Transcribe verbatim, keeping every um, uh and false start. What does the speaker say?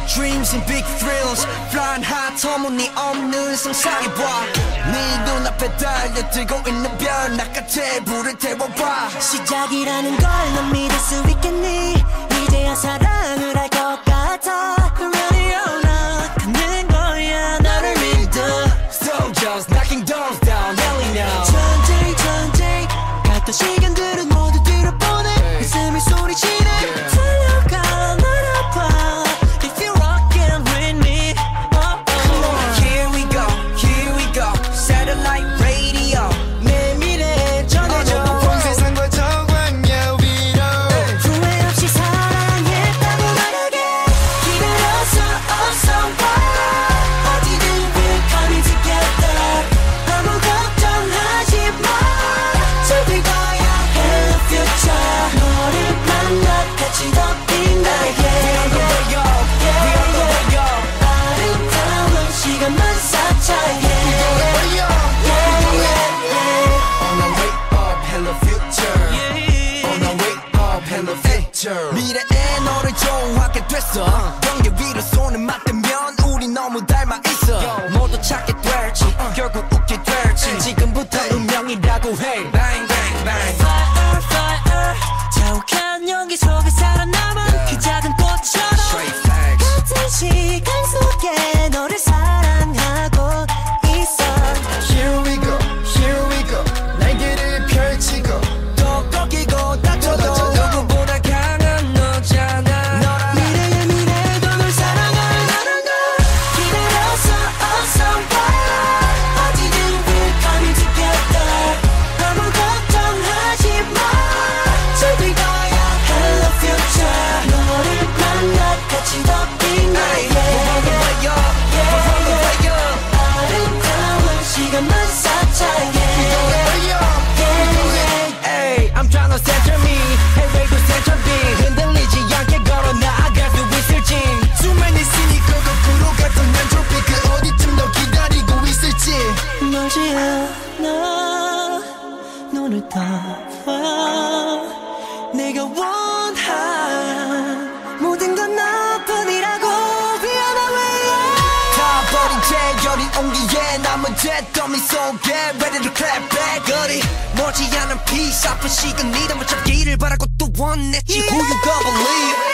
dreams and big thrills flying high 터무니없는 상상해봐 네 눈앞에 달려들고 있는 별 나같이 불을 태워봐 시작이라는 걸 넌 믿을 수 있겠니 이제야 사랑을 할 것 같아 Ready or not 가는 거야 너를 믿어 Soldiers knocking doors down yelling now 천천히 천천히 갔던 시간들은 모두 뒤로 보내 가슴이 소리치네 달려가 날 아파 If you're rockin' with me oh, oh. Come on here we go here we go satellite radio 내 미래 전해줘 온 세상과 정황야 위로 후회 없이 사랑했다고 말하게 기다렸어 oh somebody 어디든 we're coming together 아무 걱정하지 마 즐길 거야 Hello future 너를 만나 같이 더 빛나게 아름다운 시간만 쌓자 yeah. On our way up hello future On our way up hello future 미래에 너를 좋아하게 됐어 경계 위로 손을 맞대면 우리 너무 닮아 있어 모두 찾게 될지 결국 웃게 될지 지금부터 운명이라고 해 Bang bang bang Fire fire 자욱한 연기 속에 살아남은 그 작은 꽃처럼 Straight facts 같은 시간 속에 너를 사랑하고 있어 Here we go here we go 날개를 펼치고 또 꺾이고 다쳐도 누구보다 강한 너잖아 미래의 미래도 널 사랑할 나는 걸 기다렸어 oh somebody 어디든 we're coming together 아무 걱정하지 마 즐길 거야 Hello future 너를 만나 같이 더 빛나게 아름다운 시간만 쌓자 yeah. Hey, I'm tryna center me 해외도 center B 흔들리지 않게 걸어 나아갈 수 있을지 수만 있으니까 거꾸로 갔던 엔트로피 그 어디쯤 너 기다리고 있을지 멀지 않아 눈을 떠봐 내가 원한 모든 건 너뿐이라고 Be on my way 다 버린 채 여린 온기에 남은 잿더미 속에 Ready to clap back 거리 멀지 않은 peace 아픈 시간 네 담을 잡기를 바라고 또 원했지 Who you gonna believe